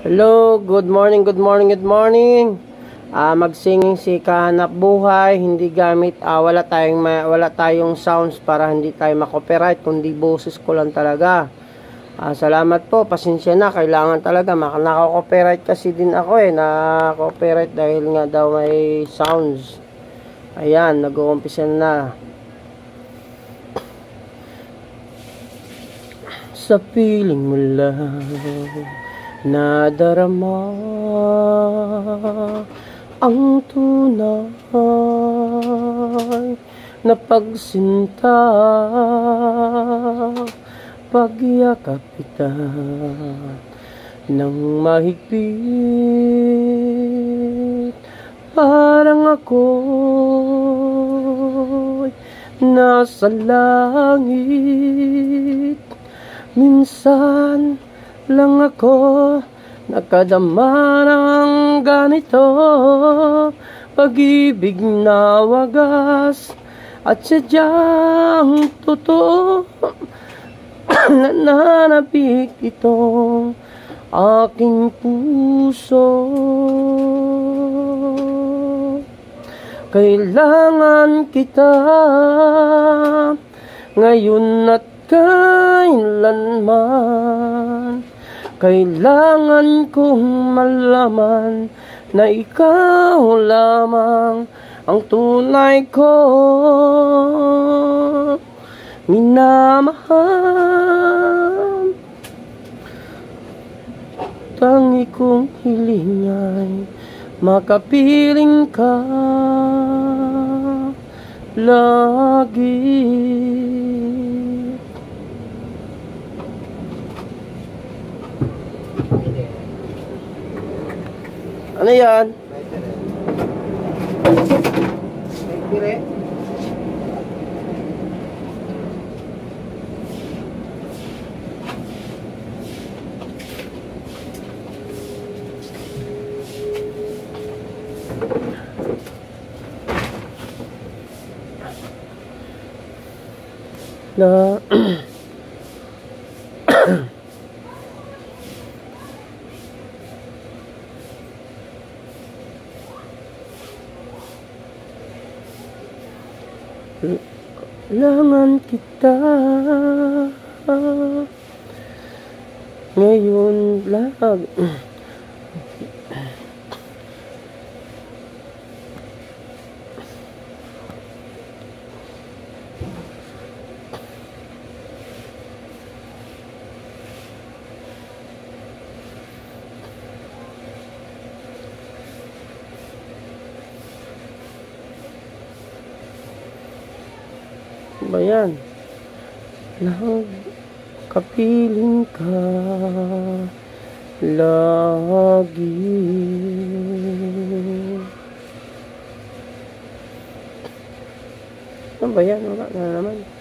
Hello, good morning, good morning, good morning. Magsinging si Kahanap Buhay, hindi gamit, wala tayong sounds para hindi tayo ma-copyright, kundi boses ko lang talaga. Salamat po, pasensya na, kailangan talaga, naka-copyright kasi din ako na-copyright dahil nga daw may sounds. Ayan, nag-uumpisa na. Sa piling mo lang nadarama ang tunay na pagsinta, pagyakap kita ng mahigpit, parang ako'y nasa langit. Minsan lang ako nakadama ng ganito, pag-ibig na wagas at sadyang totoo. Nananabik itong aking puso, kailangan kita ngayon at kailanman. Kailangan kong malaman na ikaw lamang ang tunay ko minamahal. Tangi kong hiling ay makapiling ka lagi. Ano yan? Kire? Na kailangan kita ngayon lang. Bayan, kapiling ka lagi. Ano ba yan? Wala na naman.